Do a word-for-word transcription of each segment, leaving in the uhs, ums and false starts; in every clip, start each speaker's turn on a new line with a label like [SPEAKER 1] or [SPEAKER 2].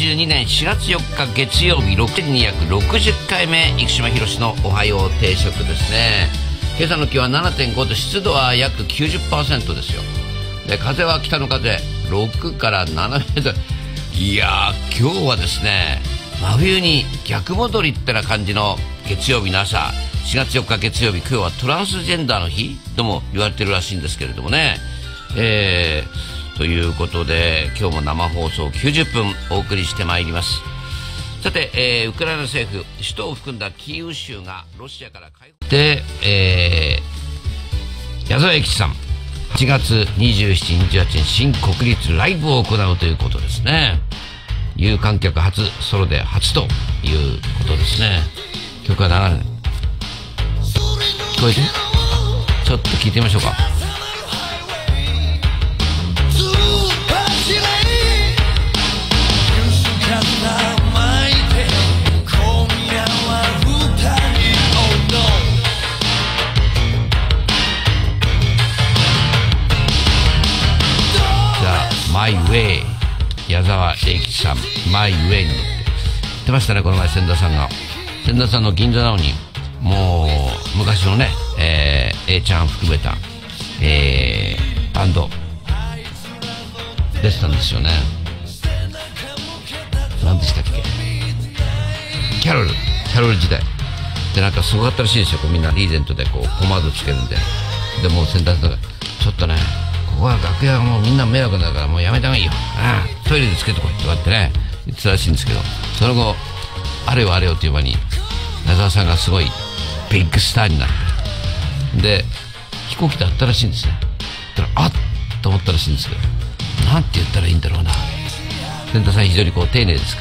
[SPEAKER 1] じゅうにねんしがつよっか月曜日ろくせんにひゃくろくじゅっかいめ生島ひろしのおはよう定食ですね。今朝の気温は ななてんご 度、湿度は約 きゅうじゅっパーセント ですよ。で風は北の風ろくからななメートル。いやー今日はですね真冬に逆戻りってな感じの月曜日の朝、しがつよっか月曜日、今日はトランスジェンダーの日とも言われてるらしいんですけれどもね、えー、ということで今日も生放送きゅうじゅっぷんお送りしてまいります。さて、えー、ウクライナ政府首都を含んだキーウ州がロシアから解放で、えー、矢沢永吉さんはちがつにじゅうしちにち、にじゅうはちにち新国立ライブを行うということですね。有観客初、ソロで初ということですね。曲は流れない。聞こえて、ちょっと聞いてみましょうか。マイウェイ、矢沢永吉さん、マイウェイに乗って言ってましたね、この前千田さんが。千田さんの銀座なのにもう昔のね、えー、A ちゃん含めた、えー、バンド出てたんですよね。何でしたっけ、キャロル、キャロル時代で、なんかすごかったらしいですよ。こうみんなリーゼントでこうポマードつけるんで、でも千田さんがちょっとね、ここは楽屋がもうみんな迷惑だからもうやめた方がいいよ、ああトイレでつけてこいって言われてね言ってたらしいんですけど、その後あれよあれよという間に矢沢さんがすごいビッグスターになって、で飛行機で会ったらしいんですね。だからあっと思ったらしいんですけど、なんて言ったらいいんだろうな。千田さん非常にこう丁寧ですから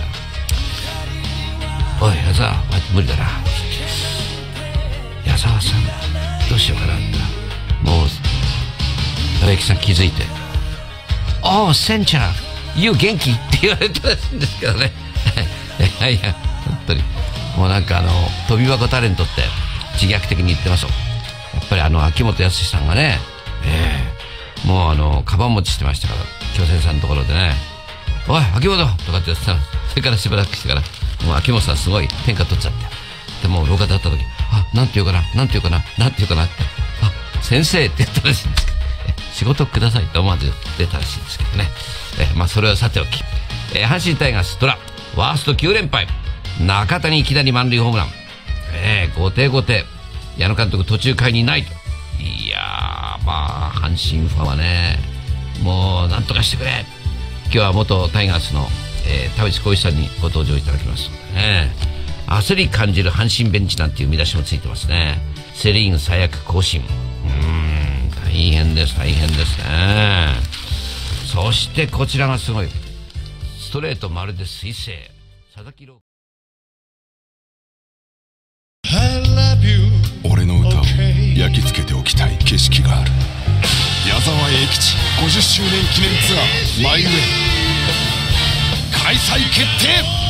[SPEAKER 1] 、おい矢沢無理だな、矢沢さんどうしようかなって、もう矢沢さん気づいて、おーセンちゃん You 元気って言われたらしいんですけどねいやいや本当にもうなんかあの飛び箱タレントって自虐的に言ってますよ。やっぱりあの秋元康さんがね、えー、もうあのカバン持ちしてましたから、京仙さんのところでね、おい秋元とかって言ってたら、それからしばらくしてからもう秋元さんすごい天下取っちゃって、でもう廊下で会った時、あなんて言うかななんて言うかななんて言うかなって、あ先生って言ったらしいんですけど、仕事くださいと思わず出たらしいんですけどね。えまあそれはさておき、え阪神タイガーストラワーストきゅうれんぱい、中田にいきなり満塁ホームラン、えー、後手後手、矢野監督途中回にないと。いやーまあ阪神ファンはねもうなんとかしてくれ。今日は元タイガースの、えー、田淵浩一さんにご登場いただきますのでね、焦り感じる阪神ベンチなんていう見出しもついてますね。セリーグ最悪更新、うーん大変です大変ですね。そしてこちらがすごいストレートまるで彗星、佐々木朗
[SPEAKER 2] 希。俺の歌を焼き付けておきたい景色がある。矢沢永吉ごじゅっしゅうねん記念ツアーマイウェイ開催決定。